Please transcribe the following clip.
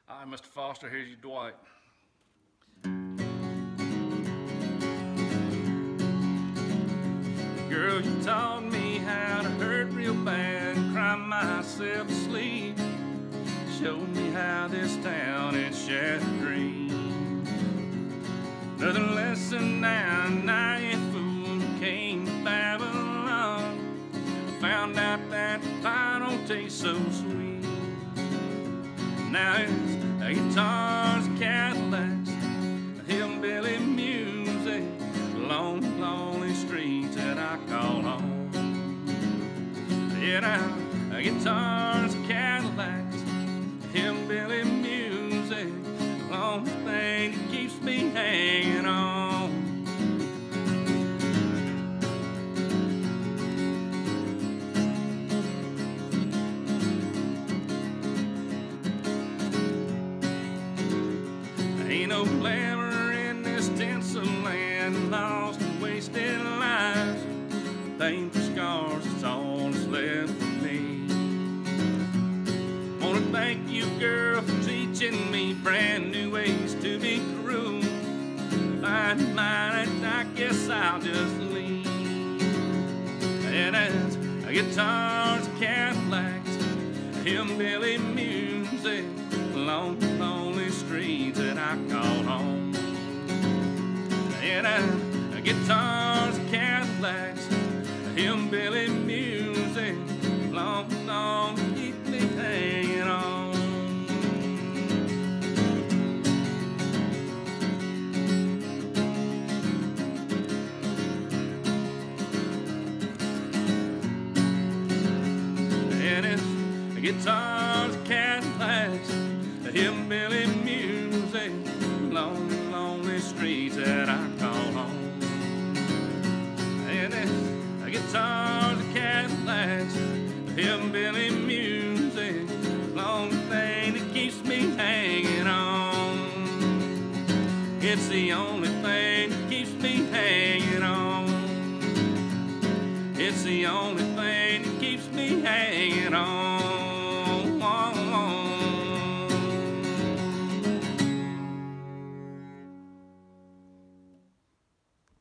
Hi, Mr. Foster, here's your Dwight. Girl, you taught me how to hurt real bad, cry myself to sleep. Showed me how this town had shattered dreams. Another lesson now, you fool, came to Babylon. Found out that pie don't taste so sweet. Now it's guitars, Cadillacs, hillbilly music, lonely, lonely streets that I call home. Yeah, now guitars, Cadillacs, hillbilly music, the only thing that keeps me hanging on. Ain't no glamour in this tinsel land, lost and wasted lives, painful scars, it's all that's left for me. Wanna thank you, girl, for teaching me brand new ways to be cruel. If I ain't mine, I guess I'll just leave. And as guitars, Cadillacs, hillbilly music, lonely, lonely streets that I call home. And guitars, Cadillacs, hillbilly music, lonely, lonely, keep me hanging on. And it's guitars, Cadillacs, hillbilly music, lonely, lonely streets that I call home. And it's guitars, Cadillacs, hillbilly music, lonely thing that keeps me hanging on. It's the only thing that keeps me hanging on. It's the only thing that keeps me hanging on.